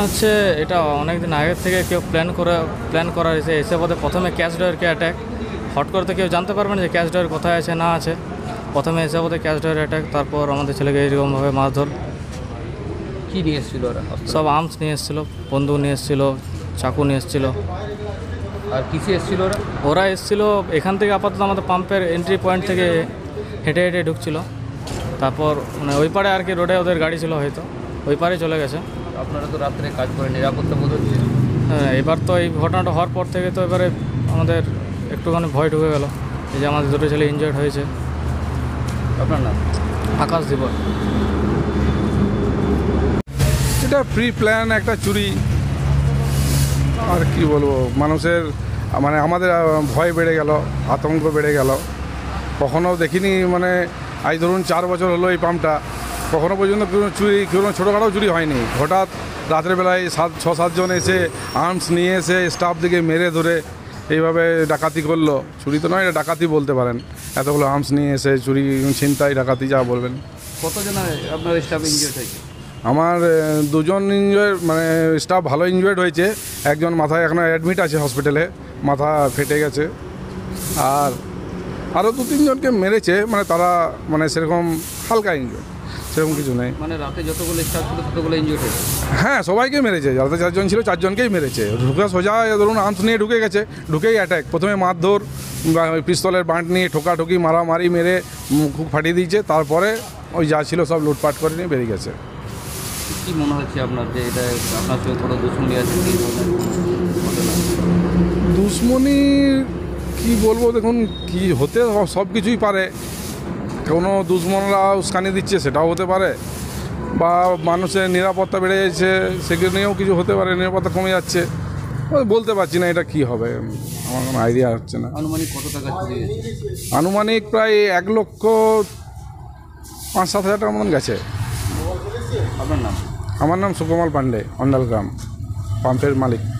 হচ্ছে এটা অনেক দিন আগের থেকে কেউ প্ল্যান করা হয়েছে। এসে পথে প্রথমে ক্যাশ ড্রয়ারকে অ্যাটাক, হট করে তো কেউ জানতে পারবেন যে ক্যাশ ড্রয়ার কোথায় আছে না আছে। প্রথমে এসে পথে ক্যাশ ড্রয়ার অ্যাটাক, তারপর আমাদের ছেলেকে এরকমভাবে মারধর। কী নিয়ে এসেছিল ওরা? সব আর্মস নিয়ে এসেছিলো, বন্দুক নিয়ে এসেছিলো, চাকু নিয়ে এসেছিলো। আর কিসে এসেছিল ওরা? ওরা এসেছিলো এখান থেকে, আপাতত আমাদের পাম্পের এন্ট্রি পয়েন্ট থেকে হেঁটে হেঁটে ঢুকছিল। তারপর মানে ওই পারে আর কি রোডে ওদের গাড়ি ছিল, হয়তো ওই পারে চলে গেছে। আপনারা তো রাত্রে কাজ করে, নিরাপত্তা বোধ হচ্ছে? হ্যাঁ, এবার তো এই ঘটনাটা হওয়ার পর থেকে তো এবারে আমাদের একটুখানি ভয় ঢুকে গেল, এই যে আমাদের দুটো ছেলে ইনজয়ার্ড হয়েছে। আপনার নাম? আকাশ দিবর। এটা প্রি প্ল্যান একটা চুরি, আর কি বলবো, মানুষের মানে আমাদের ভয় বেড়ে গেল, আতঙ্ক বেড়ে গেল। কখনো দেখিনি, মানে আজ ধরুন 4 বছর হলো এই পাম্পটা, কখনো পর্যন্ত কোনো চুরি, কোনো ছোটোখাটো চুরি হয়নি। হঠাৎ রাতের বেলায় 6-7 জন এসে আর্মস নিয়ে এসে স্টাফ দিকে মেরে ধরে এইভাবে ডাকাতি করলো। চুরি তো নয়, এটা ডাকাতি বলতে পারেন। এতগুলো আর্মস নিয়ে এসে চুরি, ছিনতাই, ডাকাতি যা বলবেন। কতজন আপনার স্টাফ ইনজিওর্ড হয়েছে? আমার 2 জন ইনজয়েড, মানে স্টাফ ভালো ইনজয়েড হয়েছে। একজন মাথায় এখনও অ্যাডমিট আছে হসপিটালে, মাথা ফেটে গেছে। আর আরও 2-3 জনকে মেরেছে, মানে তারা মানে সেরকম হালকা ইনজয়েড, সেরকম কিছু নেই। মানে রাতে যতগুলো স্টাফ ছিল ততগুলো ইনজিওর্ড হয়েছে? হ্যাঁ, সবাইকে মেরেছে। যাতে 4 জন ছিল 4 জনকেই মেরেছে। ঢুকে সোজা ধরুন আর্মস নিয়ে ঢুকে গেছে, ঢুকেই অ্যাটাক। প্রথমে মারধর, পিস্তলের বাঁট নিয়ে ঠোকাঠুকি, মারামারি, মেরে মুখ ফাটিয়ে দিয়েছে। তারপরে ওই যা ছিল সব লুটপাট করে নিয়ে বেরিয়ে গেছে। কী মনে হচ্ছে আপনার যে এটা আপনার সঙ্গে কোনো দুশ্মনী আছে? কী দুশ্মনী কি বলবো, দেখুন কি হতে সব কিছুই পারে। কোনো দুশ্মনরা উস্কানি দিচ্ছে সেটাও হতে পারে, বা মানুষের নিরাপত্তা বেড়ে যাচ্ছে সেগুলো নিয়েও কিছু হতে পারে, নিরাপত্তা কমে যাচ্ছে। বলতে পারছি না এটা কি হবে, আমার কোনো আইডিয়া হচ্ছে না। আনুমানিক কত টাকা চুরি গেছে? আনুমানিক প্রায় 1,05,000-7 হাজার টাকার মতন গেছে। আপনার নাম? আমার নাম সুকমল পান্ডে, অন্ডাল গ্রাম, পাম্পের মালিক।